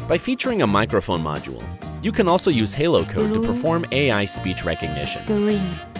By featuring a microphone module, you can also use Halocode to Blue. perform AI speech recognition. green